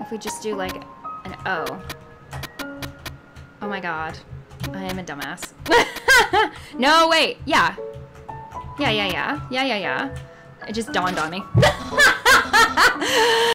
if we just do like an O? Oh my god. I am a dumbass. No, wait. Yeah. Yeah. It just dawned on me.